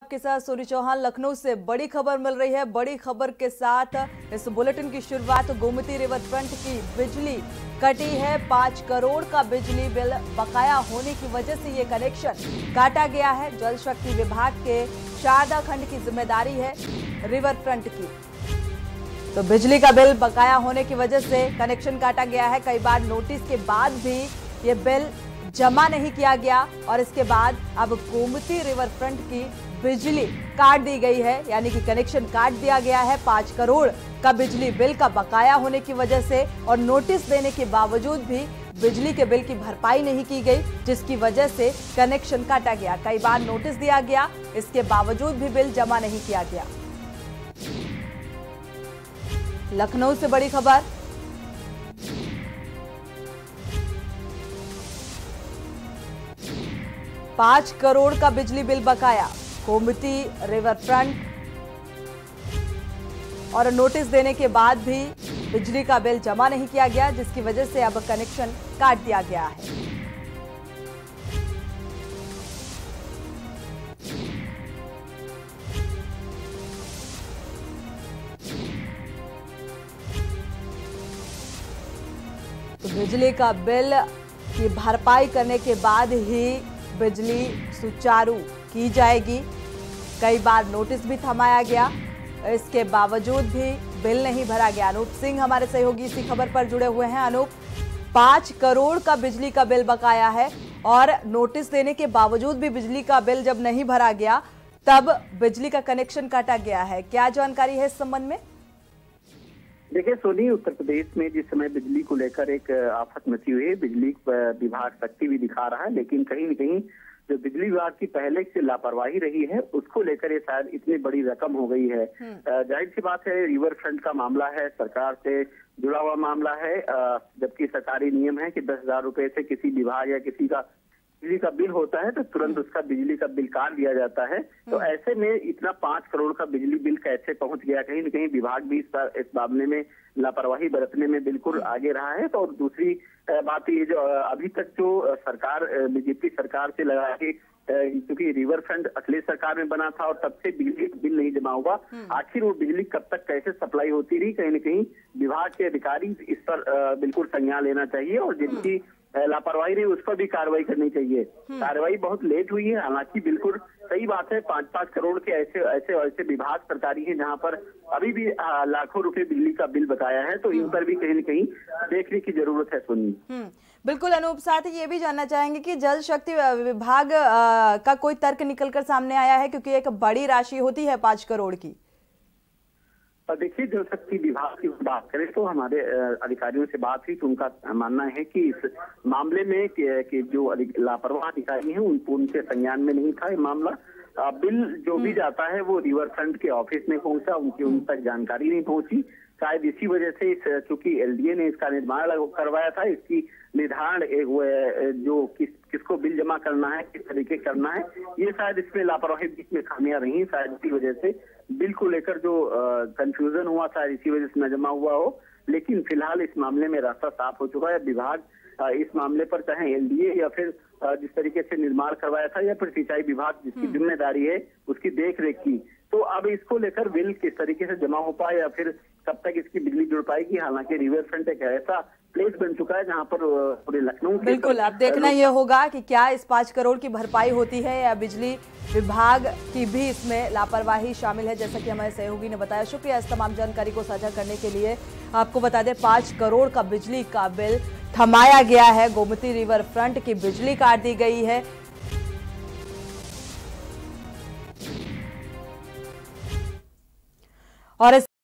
के साथ सोनी चौहान लखनऊ से बड़ी खबर मिल रही है। बड़ी खबर के साथ इस बुलेटिन की शुरुआत गोमती रिवर फ्रंट की बिजली कटी है। 5 करोड़ का बिजली बिल बकाया होने की वजह से ये कनेक्शन काटा गया है। जल शक्ति विभाग के शारदा खंड की जिम्मेदारी है रिवर फ्रंट की। तो बिजली का बिल बकाया होने की वजह से कनेक्शन काटा गया है। कई बार नोटिस के बाद भी ये बिल जमा नहीं किया गया और इसके बाद अब गोमती रिवर फ्रंट की बिजली काट दी गई है, यानी कि कनेक्शन काट दिया गया है। 5 करोड़ का बिजली बिल का बकाया होने की वजह से और नोटिस देने के बावजूद भी बिजली के बिल की भरपाई नहीं की गई, जिसकी वजह से कनेक्शन काटा गया। कई बार नोटिस दिया गया, इसके बावजूद भी बिल जमा नहीं किया गया। लखनऊ से बड़ी खबर। $5 करोड़ का बिजली बिल बकाया गोमती रिवर फ्रंट और नोटिस देने के बाद भी बिजली का बिल जमा नहीं किया गया, जिसकी वजह से अब कनेक्शन काट दिया गया है। तो बिजली का बिल की भरपाई करने के बाद ही बिजली सुचारू की जाएगी। कई बार नोटिस भी थमाया गया, इसके बावजूद भी बिल नहीं भरा गया। अनूप सिंह हमारे सहयोगी इसी खबर पर जुड़े हुए हैं। अनूप, 5 करोड़ का बिजली का बिल बकाया है और नोटिस देने के बावजूद भी बिजली का बिल जब नहीं भरा गया तब बिजली का कनेक्शन काटा गया है। क्या जानकारी है इस संबंध में? देखिए सोनी, उत्तर प्रदेश में जिस समय बिजली को लेकर एक आफत मची हुई है, बिजली विभाग सख्ती भी दिखा रहा है, लेकिन कहीं न कहीं जो बिजली विभाग की पहले से लापरवाही रही है उसको लेकर ये शायद इतनी बड़ी रकम हो गई है। जाहिर सी बात है, रिवर फ्रंट का मामला है, सरकार से जुड़ा हुआ मामला है, जबकि सरकारी नियम है कि 10,000 रुपए से किसी विभाग या किसी का बिजली का बिल होता है तो तुरंत उसका बिजली का बिल काट दिया जाता है। तो ऐसे में इतना 5 करोड़ का बिजली बिल कैसे पहुंच गया? कहीं न कहीं विभाग भी इस मामले में लापरवाही बरतने में बिल्कुल आगे रहा है। तो और दूसरी बात ये, जो अभी तक जो सरकार बीजेपी सरकार से लगा के, क्योंकि रिवर फ्रंट अखिलेश सरकार में बना था और तब से बिजली बिल नहीं जमा हुआ, आखिर वो बिजली कब तक कैसे सप्लाई होती रही? कहीं न कहीं विभाग के अधिकारी इस पर बिल्कुल संज्ञान लेना चाहिए और जिनकी लापरवाही रही उस पर भी कार्रवाई करनी चाहिए। कार्रवाई बहुत लेट हुई है, हालांकि बिल्कुल सही बात है, 5-5 करोड़ के ऐसे विभाग सरकारी हैं जहां पर अभी भी लाखों रुपए बिजली का बिल बकाया है, तो इन पर भी कहीं न कहीं देखने की जरूरत है। सुनी बिल्कुल अनूप, साथ ही ये भी जानना चाहेंगे कि जल शक्ति विभाग का कोई तर्क निकलकर सामने आया है, क्योंकि एक बड़ी राशि होती है 5 करोड़ की। देखिए, जल शक्ति विभाग की बात करें तो हमारे अधिकारियों से बात हुई तो उनका मानना है कि इस मामले में कि जो लापरवाह अधिकारी हैं उनसे संज्ञान में नहीं था ये मामला। बिल जो भी जाता है वो रिवर फ्रंट के ऑफिस में पहुंचा, उन तक जानकारी नहीं पहुंची। शायद इसी वजह से चूंकि एलडीए ने इसका निर्माण करवाया था, इसकी निर्धारण जो किसको बिल जमा करना है, किस तरीके करना है, ये शायद इसमें लापरवाही बीच में खामियां रही। शायद इसी वजह से बिल को लेकर जो कंफ्यूजन हुआ, शायद इसी वजह से न जमा हुआ हो। लेकिन फिलहाल इस मामले में रास्ता साफ हो चुका है। विभाग इस मामले पर चाहे एलडीए या फिर जिस तरीके से निर्माण करवाया था या फिर सिंचाई विभाग जिसकी जिम्मेदारी है उसकी देखरेख की, तो अब इसको लेकर बिल किस तरीके से जमा हो पाए या फिर कब तक इसकी बिजली जुड़ पाएगी। हालांकि रिवर फ्रंट एक ऐसा प्लेस बन चुका है जहां पर पूरे लखनऊ बिल्कुल अब देखना यह होगा कि क्या इस 5 करोड़ की भरपाई होती है या बिजली विभाग की भी इसमें लापरवाही शामिल है, जैसा कि हमारे सहयोगी ने बताया। शुक्रिया इस तमाम जानकारी को साझा करने के लिए। आपको बता दें, 5 करोड़ का बिजली का बिल थमाया गया है। गोमती रिवर फ्रंट की बिजली काट दी गई है और